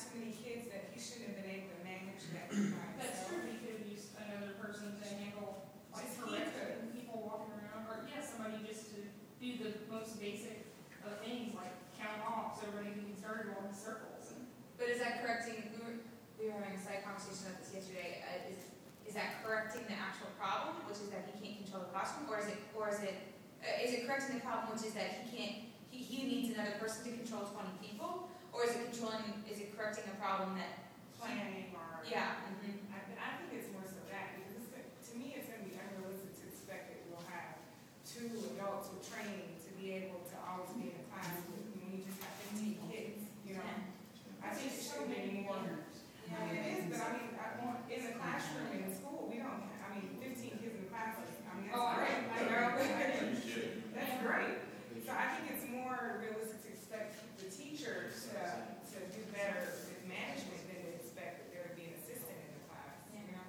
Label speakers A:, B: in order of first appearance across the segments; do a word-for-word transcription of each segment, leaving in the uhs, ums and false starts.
A: too many kids that he shouldn't have been able to manage that by
B: That's
A: himself.
B: true, he could have used another person to handle, like,
A: Just
B: correcting people walking around, or, yeah, somebody just to do the most basic of things, like count off, so everybody can get started walking circles, and
C: But is that correcting, we were, we were having a side conversation about this yesterday, uh, is, is that correcting the actual problem, which is that he can't control the classroom, or is it, or is it, uh, is it correcting the problem, which is that he can't, he, he needs another person to control twenty people, or is it controlling, is it correcting a problem that,
A: Planning or.
C: yeah, mhm.
A: I, I think it's more so that, because it's, gonna- to me, it's gonna be unrealistic to expect that we'll have two adults with training to be able to always be in a class with, when you just have fifteen kids, you know? I think it should be more. I mean, it is, but I mean, I want, in the classroom, in the school, we don't, have- I mean, fifteen kids in the class, I mean,
C: Oh,
A: that's
C: I
A: great.
C: know, I know.
A: That's great. So I think it's more realistic to expect the teachers to, to do better with management than to expect that there would be an assistant in the class, you know?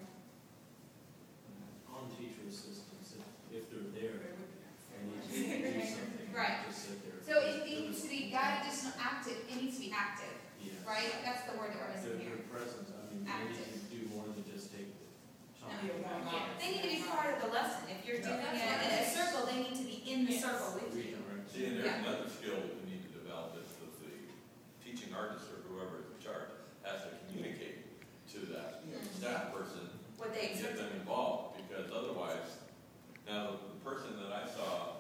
D: On teacher assistants, if, if they're there,
A: There would be.
D: they need to do something.
C: Right.
D: Just sit there.
C: So it needs to be guided, just not active, it needs to be active,
D: Yes.
C: right? That's the word that we're
D: Their,
C: missing here.
D: their presence, I mean, they need
C: Active.
D: to do more than just take the time.
C: Yeah, they need to be part of the lesson. If you're doing
B: Yeah.
C: it in a circle, they need to be in the
B: Yes.
C: circle with you.
D: Redirect.
E: See, and there's
C: Yeah.
E: another skill that we need to develop is that the teaching artist or whoever is in charge has to communicate to that staff person
C: What they
E: and get
C: expect.
E: them involved, because otherwise, now, the person that I saw